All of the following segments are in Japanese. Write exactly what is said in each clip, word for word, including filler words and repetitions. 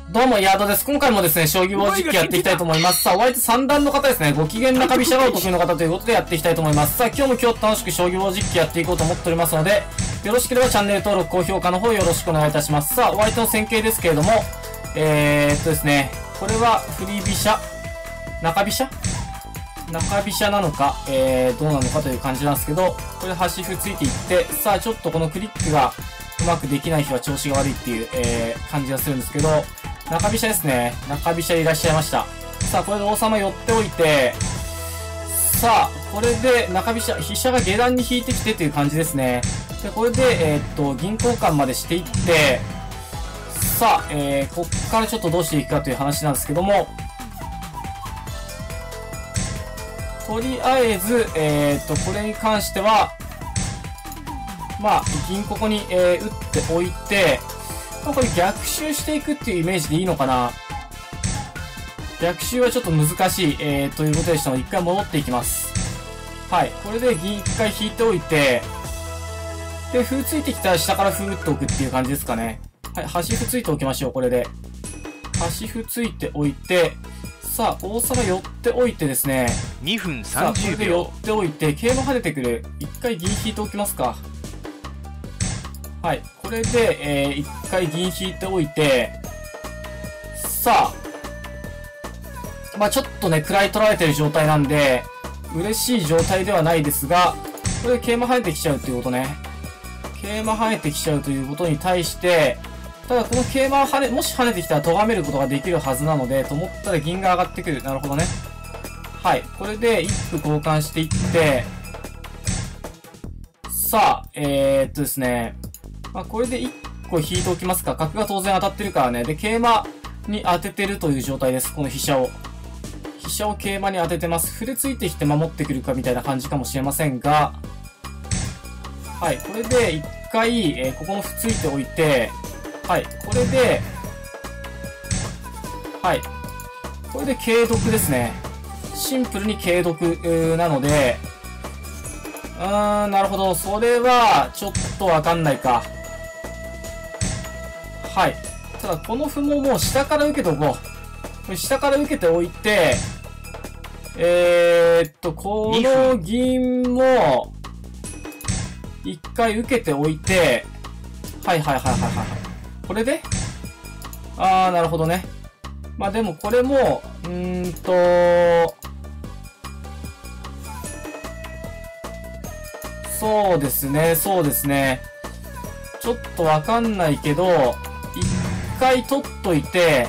どうも、ヤードです。今回もですね、将棋棒実況やっていきたいと思います。さあ、お相手さん段の方ですね。ご機嫌中飛車がお得意の方ということでやっていきたいと思います。さあ、今日も今日楽しく将棋棒実況やっていこうと思っておりますので、よろしければチャンネル登録、高評価の方よろしくお願いいたします。さあ、お相手の戦型ですけれども、えーっとですね、これは振り飛車中飛車中飛車なのか、えー、どうなのかという感じなんですけど、これ端歩ついていって、さあ、ちょっとこのクリックがうまくできない日は調子が悪いっていう、えー、感じがするんですけど、中飛車ですね。中飛車いらっしゃいました。さあ、これで王様寄っておいて、さあ、これで中飛車、飛車が下段に引いてきてという感じですね。で、これで、えー、っと、銀交換までしていって、さあ、えー、こっからちょっとどうしていくかという話なんですけども、とりあえず、えー、っと、これに関しては、まあ、銀ここに、えー、打っておいて、まあ、これ逆襲していくっていうイメージでいいのかな。逆襲はちょっと難しい、えー、ということでしたので、一回戻っていきます。はい。これで銀一回引いておいて、で、歩ついてきたら下から歩打っておくっていう感じですかね。はい。端歩ついておきましょう、これで。端歩ついておいて、さあ、王様寄っておいてですね。 にふんさんじゅうびょう。 さあ、これで寄っておいて、桂馬跳ねてくる。一回銀引いておきますか。はい。これで、えー、一回銀引いておいて、さあ、まあちょっとね、位取られてる状態なんで、嬉しい状態ではないですが、これで桂馬跳ねてきちゃうっていうことね。桂馬跳ねてきちゃうということに対して、ただこの桂馬跳ね、もし跳ねてきたら咎めることができるはずなので、と思ったら銀が上がってくる。なるほどね。はい。これで一歩交換していって、さあ、えー、っとですね、まあ、これでいっこ引いておきますか。角が当然当たってるからね。で、桂馬に当ててるという状態です。この飛車を。飛車を桂馬に当ててます。歩でついてきて守ってくるかみたいな感じかもしれませんが、はい。これで一回、えー、ここの歩ついておいて、はい。これで、はい。これで桂得ですね。シンプルに桂得なので、うーん、なるほど。それは、ちょっとわかんないか。はい。ただ、この歩ももう下から受けておこう。これ下から受けておいて、えー、っと、この銀も、一回受けておいて、はいはいはいはいはい。これであー、なるほどね。まあでもこれも、うーんと、そうですね、そうですね。ちょっとわかんないけど、一回取っといて、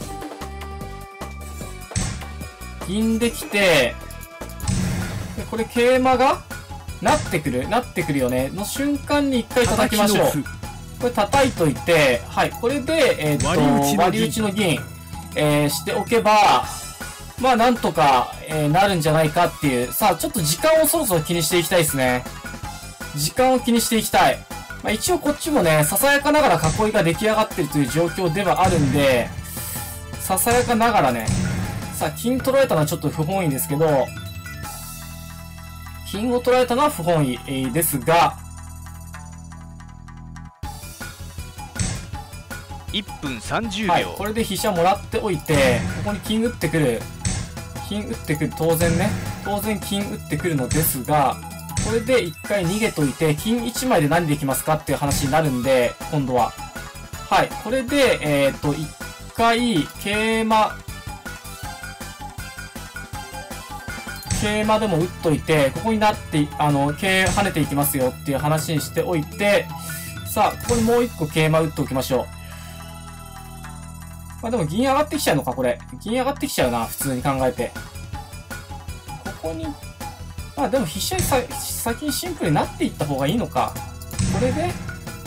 銀できて、でこれ桂馬がなってくるなってくるよね。の瞬間に一回叩きましょう。これ叩いといて、はい、これで、えー、っと、割り打ちの銀、えー、しておけば、まあなんとか、えー、なるんじゃないかっていう。さあ、ちょっと時間をそろそろ気にしていきたいですね。時間を気にしていきたい。まあ、一応こっちもね、ささやかながら囲いが出来上がってるという状況ではあるんで、ささやかながらね、さあ、金取られたのはちょっと不本意ですけど、金を取られたのは不本意、えー、ですが、 いっぷんさんじゅうびょう。 はい、これで飛車もらっておいて、ここに金打ってくる。金打ってくる。当然ね。当然金打ってくるのですが、これで一回逃げといて、金いちまいで何できますかっていう話になるんで、今度は。はい。これで、えっと、一回、桂馬、桂馬でも打っといて、ここになって、あの、桂跳ねていきますよっていう話にしておいて、さあ、ここにもう一個桂馬打っておきましょう。まあでも銀上がってきちゃうのか、これ。銀上がってきちゃうな、普通に考えて。ここに、まあでも飛車にさ先にシンプルになっていった方がいいのか。これで、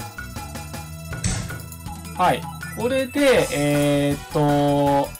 はい。これで、えー、っと、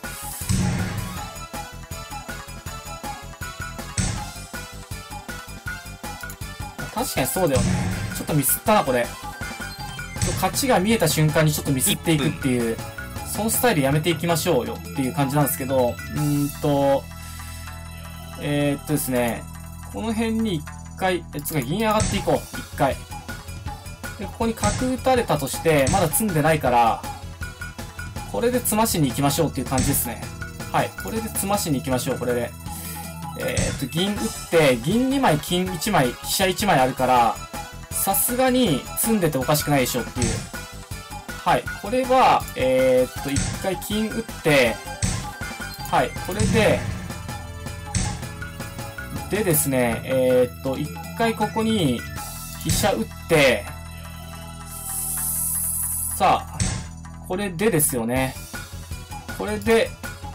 確かにそうだよね。ちょっとミスったな、これ。勝ちが見えた瞬間にちょっとミスっていくっていう、そのスタイルやめていきましょうよっていう感じなんですけど、うーんと、えー、っとですね、この辺に一回、え、つか銀上がっていこう。一回。で、ここに角打たれたとして、まだ詰んでないから、 これで詰ましに行きましょうっていう感じですね。はい。これで詰ましに行きましょう、これで。えー、っと、銀打って、銀にまい、金いちまい、飛車いちまいあるから、さすがに詰んでておかしくないでしょっていう。はい。これは、えー、っと、一回金打って、はい。これで、でですね、えー、っと、一回ここに飛車打って、さあ、これでですよね。これで、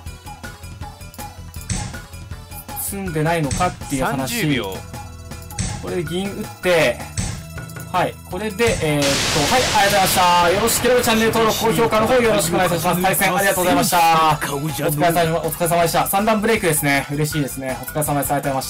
詰んでないのかっていう話。 さんじゅうびょう。 これで銀打って、はい。これで、えー、っと、はい、ありがとうございました。よろしければチャンネル登録、高評価の方よろしくお願いいたします。対戦ありがとうございました。お疲れ様、お疲れ様でした。さん段ブレイクですね。嬉しいですね。お疲れ様です。ありがとうございました。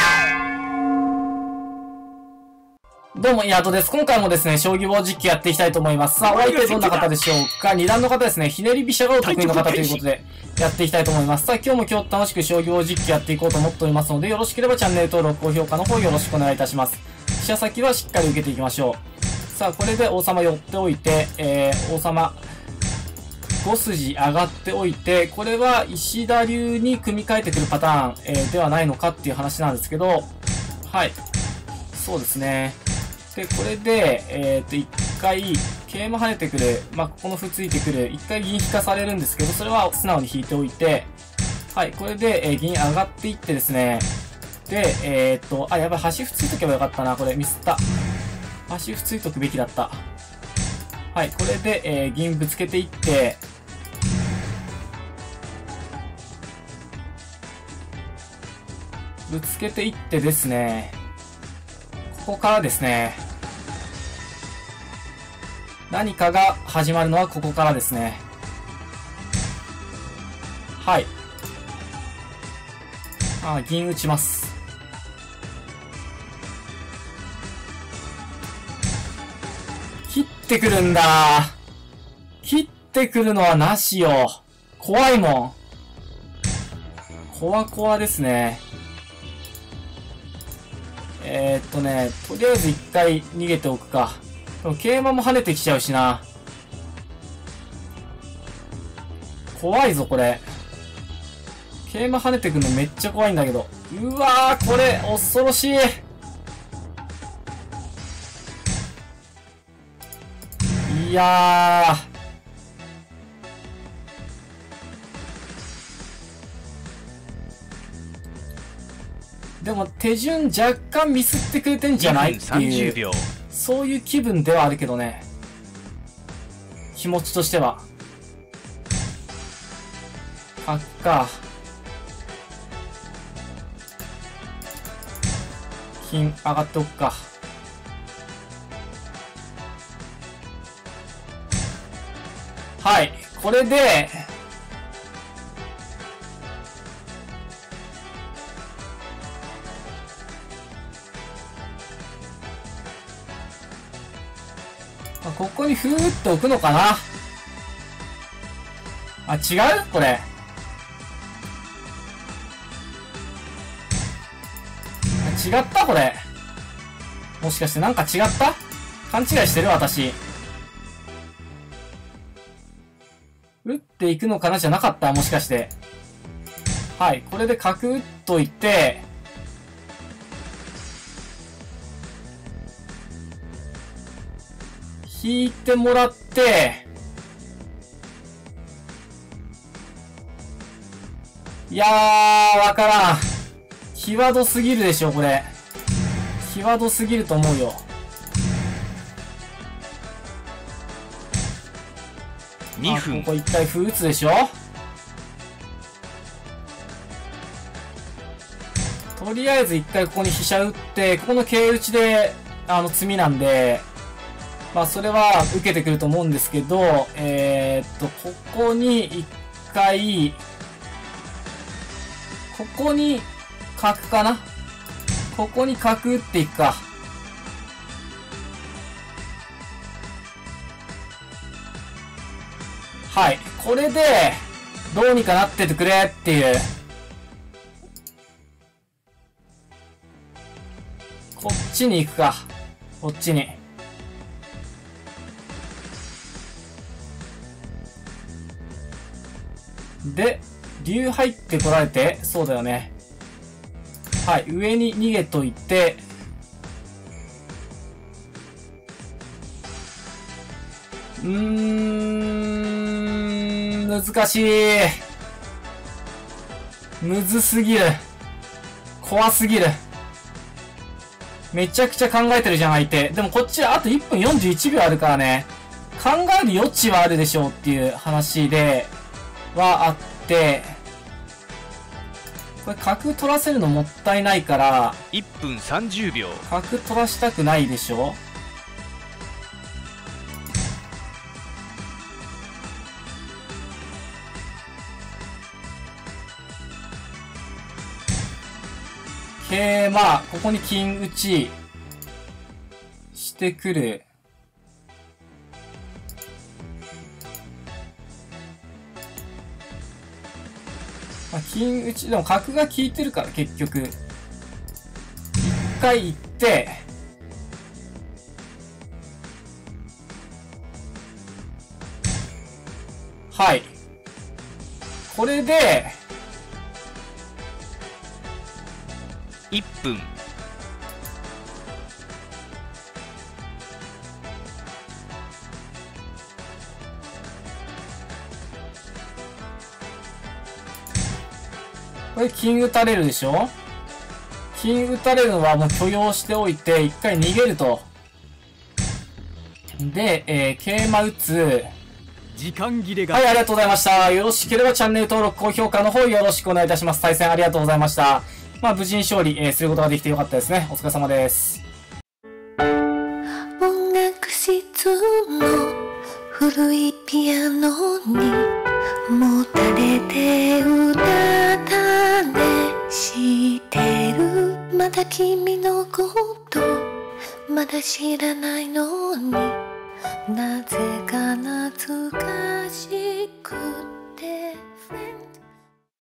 どうも、ヤートです。今回もですね、将棋棒実況やっていきたいと思います。さあ、お相手どんな方でしょうか？ に 段の方ですね、ひねり飛車がお得意の方ということで、やっていきたいと思います。さあ、今日も今日楽しく将棋棒実況やっていこうと思っておりますので、よろしければチャンネル登録、高評価の方よろしくお願いいたします。飛車先はしっかり受けていきましょう。さあ、これで王様寄っておいて、えー、王様、ご筋上がっておいて、これは石田流に組み替えてくるパターン、えー、ではないのかっていう話なんですけど、はい。そうですね。で、これで、えっと、一回、桂馬跳ねてくる。まあ、ここの歩ついてくる。一回銀引かされるんですけど、それは素直に引いておいて、はい、これで、えー、銀上がっていってですね。で、えー、っと、あ、やばい、端歩ついとけばよかったな、これ、ミスった。端歩ついとくべきだった。はい、これで、えー、銀ぶつけていって、ぶつけていってですね、ここからですね、何かが始まるのはここからですね。はい。あ、銀打ちます。切ってくるんだ。切ってくるのはなしよ。怖いもん。コワコワですね。えー、っとね、とりあえず一回逃げておくか。でも桂馬も跳ねてきちゃうしな。怖いぞ、これ。桂馬跳ねてくるのめっちゃ怖いんだけど。うわー、これ、恐ろしい。いやー。でも手順若干ミスってくれてんじゃないっていう、そういう気分ではあるけどね。気持ちとしては。角か。金上がっておくか。はい。これで、ここにふーっと置くのかな。あ、違う？これ。違ったこれ。もしかしてなんか違った？勘違いしてる私。打っていくのかなじゃなかったもしかして。はい。これで角打っといて、引いてもらって、いやー、わからん。際どすぎるでしょ、これ。際どすぎると思うよ。 にふん。 ここ一回歩打つでしょ。とりあえず一回ここに飛車打って、ここの桂打ちで、あの、詰みなんで、まあ、それは受けてくると思うんですけど、えー、っと、ここに一回、ここに角かな？ここに角打っていくか。はい。これで、どうにかなっててくれっていう。こっちに行くか。こっちに。 で、竜入ってこられて、そうだよね。はい、上に逃げといて、うーん、難しい。むずすぎる。怖すぎる。めちゃくちゃ考えてるじゃん、相手。でもこっちあといっぷんよんじゅういちびょうあるからね。考える余地はあるでしょうっていう話で、はあって、これ角取らせるのもったいないから、 いっぷんさんじゅうびょう。 角取らしたくないでしょ。桂馬、ここに金打ちしてくる。まあ、金打ち、でも角が効いてるから結局。一回行って、はい。これで、 いっぷん。 これ金打たれるでしょ。金打たれるのはもう許容しておいて、一回逃げると。で、えー、桂馬打つ。 時間切れが。 はい、ありがとうございました。よろしければチャンネル登録、高評価の方よろしくお願いいたします。対戦ありがとうございました。まあ、無事に勝利、えー、することができてよかったですね。お疲れ様です。 音楽室の古いピアノにもたれて歌ったねしてる。まだ君のことまだ知らないのになぜか懐かしくて